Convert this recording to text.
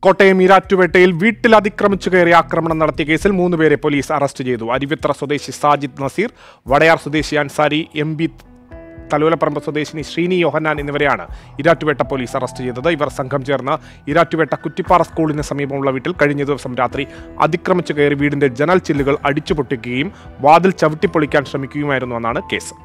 കോട്ടയം ഈരാറ്റുപേട്ടയിൽ വീട്ടിൽ അതിക്രമിച്ചു കയറി ആക്രമണം നടത്തിയ കേസിൽ 3 പേരെ പോലീസ് അറസ്റ്റ് ചെയ്തു. അരുവിത്ര സ്വദേശി സാജിദ് നസീർ, വടയാർ സ്വദേശി അൻസാരി, MB തലോലപ്പറമ്പ് സ്വദേശിനി ശ്രീനി യോഹന്നാൻ എന്നിവരെയാണ് ഈരാറ്റുപേട്ട പോലീസ് അറസ്റ്റ് ചെയ്തത്. ഇവർ സംഘം ചേർന്ന് ഈരാറ്റുപേട്ട കുറ്റിപ്പാറ സ്കൂളിന് സമീപമുള്ള വീട്ടിൽ കഴിഞ്ഞ ദിവസം രാത്രി അതിക്രമിച്ചു കയറി വീടിന്റെ ജനൽ ചില്ലുകൾ അടിച്ചുപൊട്ടിക്കുകയും വാതിൽ ചവിട്ടിപ്പൊളിക്കാൻ ശ്രമിക്കുകയുമായിരുന്നുവെന്നാണ് കേസ്.